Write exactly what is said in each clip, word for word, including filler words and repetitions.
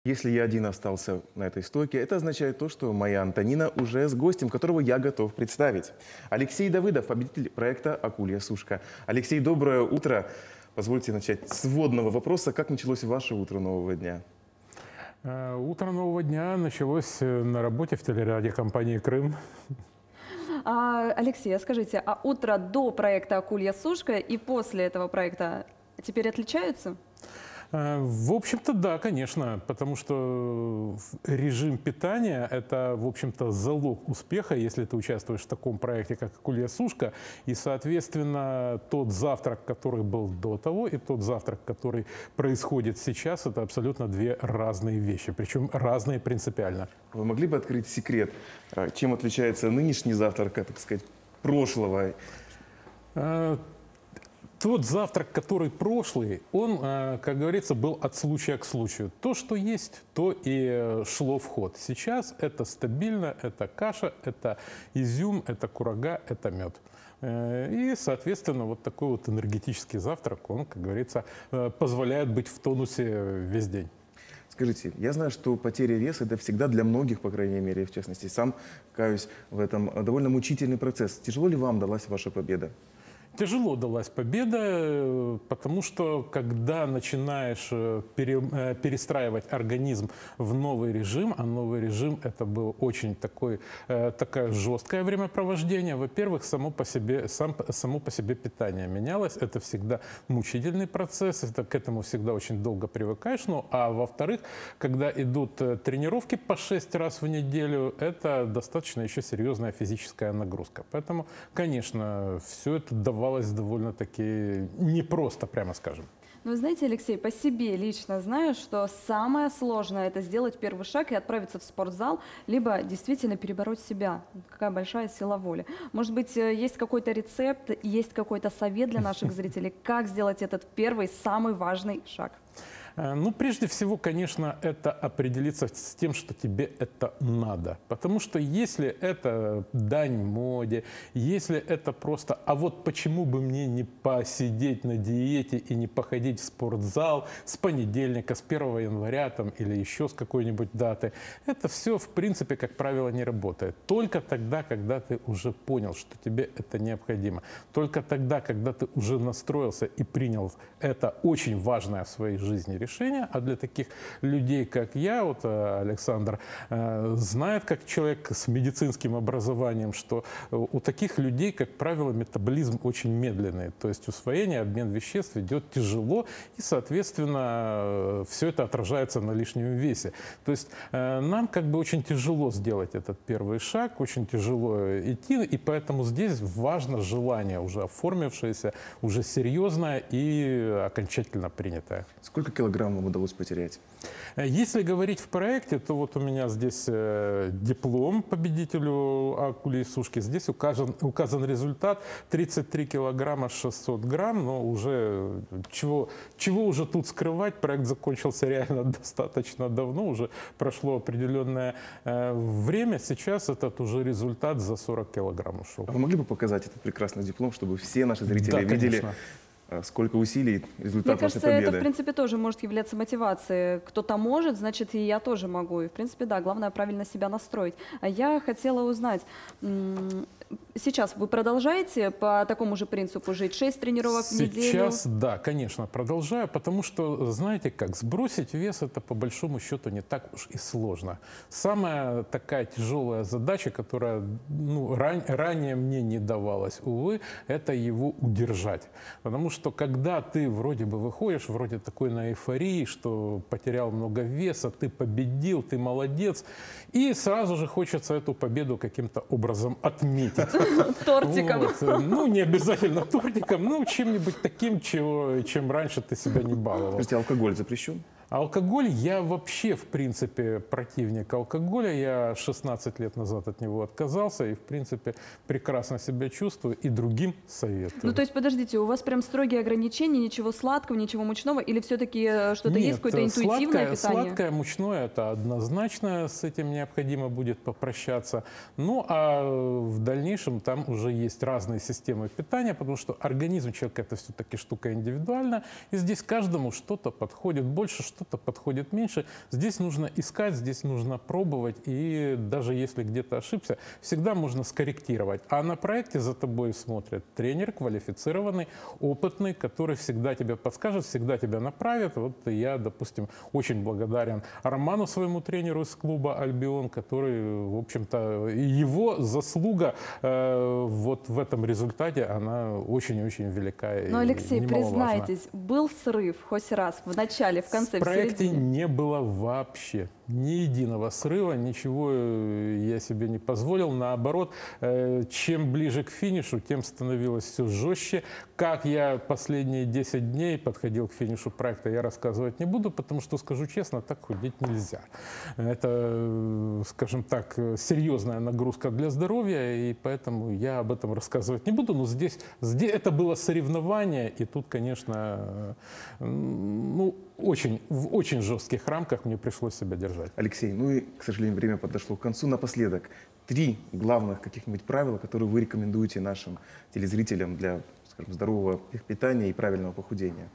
Если я один остался на этой стойке, это означает то, что моя Антонина уже с гостем, которого я готов представить. Алексей Давыдов, победитель проекта «Акулья сушка». Алексей, доброе утро. Позвольте начать с вводного вопроса. Как началось ваше утро нового дня? Утро нового дня началось на работе в телерадиокомпании «Крым». А, Алексей, а скажите, а утро до проекта «Акулья сушка» и после этого проекта теперь отличаются? В общем-то, да, конечно, потому что режим питания – это, в общем-то, залог успеха, если ты участвуешь в таком проекте, как «Акулья сушка». И, соответственно, тот завтрак, который был до того, и тот завтрак, который происходит сейчас – это абсолютно две разные вещи, причем разные принципиально. Вы могли бы открыть секрет, чем отличается нынешний завтрак, так сказать, прошлого? Тот завтрак, который прошлый, он, как говорится, был от случая к случаю. То, что есть, то и шло в ход. Сейчас это стабильно, это каша, это изюм, это курага, это мед. И, соответственно, вот такой вот энергетический завтрак, он, как говорится, позволяет быть в тонусе весь день. Скажите, я знаю, что потеря веса – это всегда для многих, по крайней мере, в частности, сам каюсь в этом, довольно мучительный процесс. Тяжело ли вам далась ваша победа? Тяжело далась победа, потому что когда начинаешь пере, перестраивать организм в новый режим, а новый режим это был очень такой, такое жесткое времяпровождение, во-первых, само по себе, сам, само по себе питание менялось, это всегда мучительный процесс, это, к этому всегда очень долго привыкаешь, ну, а во-вторых, когда идут тренировки по шесть раз в неделю, это достаточно еще серьезная физическая нагрузка. Поэтому, конечно, все это давало довольно-таки непросто, прямо скажем. Ну, вы знаете, Алексей, по себе лично знаю, что самое сложное – это сделать первый шаг и отправиться в спортзал, либо действительно перебороть себя. Какая большая сила воли. Может быть, есть какой-то рецепт, есть какой-то совет для наших зрителей, как сделать этот первый, самый важный шаг? Ну, прежде всего, конечно, это определиться с тем, что тебе это надо. Потому что если это дань моде, если это просто «а вот почему бы мне не посидеть на диете и не походить в спортзал с понедельника, с первого января там, или еще с какой-нибудь даты», это все, в принципе, как правило, не работает. Только тогда, когда ты уже понял, что тебе это необходимо. Только тогда, когда ты уже настроился и принял это очень важное в своей жизни решение, решения, а для таких людей, как я, вот Александр, знает, как человек с медицинским образованием, что у таких людей, как правило, метаболизм очень медленный, то есть усвоение, обмен веществ идет тяжело, и, соответственно, все это отражается на лишнем весе. То есть нам как бы очень тяжело сделать этот первый шаг, очень тяжело идти, и поэтому здесь важно желание, уже оформившееся, уже серьезное и окончательно принятое. Сколько килограмм вам удалось потерять? Если говорить в проекте, то вот у меня здесь э, диплом победителю «Акульи сушки». Здесь указан, указан результат тридцать три килограмма шестьсот грамм, но уже чего, чего уже тут скрывать, проект закончился реально достаточно давно, уже прошло определенное э, время, сейчас этот уже результат за сорок килограмм ушел. А вы могли бы показать этот прекрасный диплом, чтобы все наши зрители да, видели? Конечно. Сколько усилий, результат Мне кажется, вашей победы. это, в принципе, тоже может являться мотивацией. Кто-то может, значит, и я тоже могу. И, в принципе, да, главное правильно себя настроить. А я хотела узнать, сейчас вы продолжаете по такому же принципу жить? шесть тренировок в неделю? Сейчас, да, конечно, продолжаю, потому что, знаете как, сбросить вес это по большому счету не так уж и сложно. Самая такая тяжелая задача, которая ну, ран, ранее мне не давалась, увы, это его удержать. Потому что когда ты вроде бы выходишь, вроде такой на эйфории, что потерял много веса, ты победил, ты молодец, и сразу же хочется эту победу каким-то образом отметить. Тортиком. Вот. Ну, не обязательно тортиком, ну, чем-нибудь таким, чего, чем раньше ты себя не баловал. Скажите, алкоголь запрещен? Алкоголь, я вообще, в принципе, противник алкоголя. Я шестнадцать лет назад от него отказался и, в принципе, прекрасно себя чувствую и другим советую. Ну, то есть, подождите, у вас прям строгие ограничения, ничего сладкого, ничего мучного, или все-таки что-то есть, какое-то интуитивное сладкое, питание? Сладкое, мучное, это однозначно, с этим необходимо будет попрощаться. Ну, а в дальнейшем там уже есть разные системы питания, потому что организм человека это все-таки штука индивидуальная, и здесь каждому что-то подходит больше, что что-то подходит меньше. Здесь нужно искать, здесь нужно пробовать, и даже если где-то ошибся, всегда можно скорректировать. А на проекте за тобой смотрит тренер, квалифицированный, опытный, который всегда тебе подскажет, всегда тебя направит. Вот я, допустим, очень благодарен Роману, своему тренеру из клуба «Альбион», который, в общем-то, его заслуга э, вот в этом результате, она очень-очень велика. Но, Алексей, и немаловажна. признайтесь, был срыв хоть раз в начале, в конце, В в проекте середине? не было вообще ни единого срыва, ничего э, я себе не позволил. Наоборот, э, чем ближе к финишу, тем становилось все жестче. Как я последние десять дней подходил к финишу проекта, я рассказывать не буду, потому что, скажу честно, так худеть нельзя. Это, э, скажем так, э, серьезная нагрузка для здоровья, и поэтому я об этом рассказывать не буду. Но здесь, здесь это было соревнование, и тут, конечно, э, ну, очень, в очень жестких рамках мне пришлось себя держать. Алексей, ну и, к сожалению, время подошло к концу. Напоследок, три главных каких-нибудь правила, которые вы рекомендуете нашим телезрителям для, скажем, здорового питания и правильного похудения?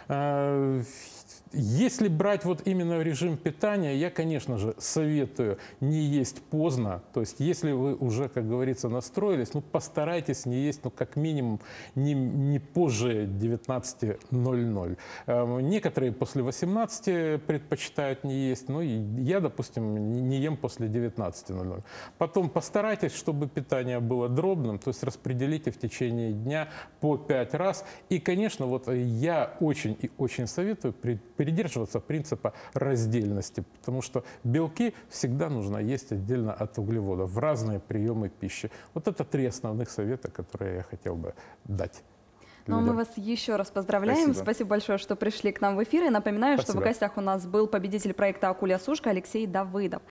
Если брать вот именно режим питания, я, конечно же, советую не есть поздно. То есть, если вы уже, как говорится, настроились, ну, постарайтесь не есть, ну, как минимум, не, не позже девятнадцати ноль-ноль. Некоторые после восемнадцати предпочитают не есть, но я, допустим, не ем после девятнадцати ноль-ноль. Потом постарайтесь, чтобы питание было дробным, то есть распределите в течение дня по пять раз. И, конечно, вот я очень и очень советую при придерживаться принципа раздельности, потому что белки всегда нужно есть отдельно от углеводов в разные приемы пищи. Вот это три основных совета, которые я хотел бы дать. Ну, людям. мы вас еще раз поздравляем. Спасибо. Спасибо большое, что пришли к нам в эфир. И напоминаю, что в Спасибо. гостях у нас был победитель проекта «Акулья Сушка» Алексей Давыдов.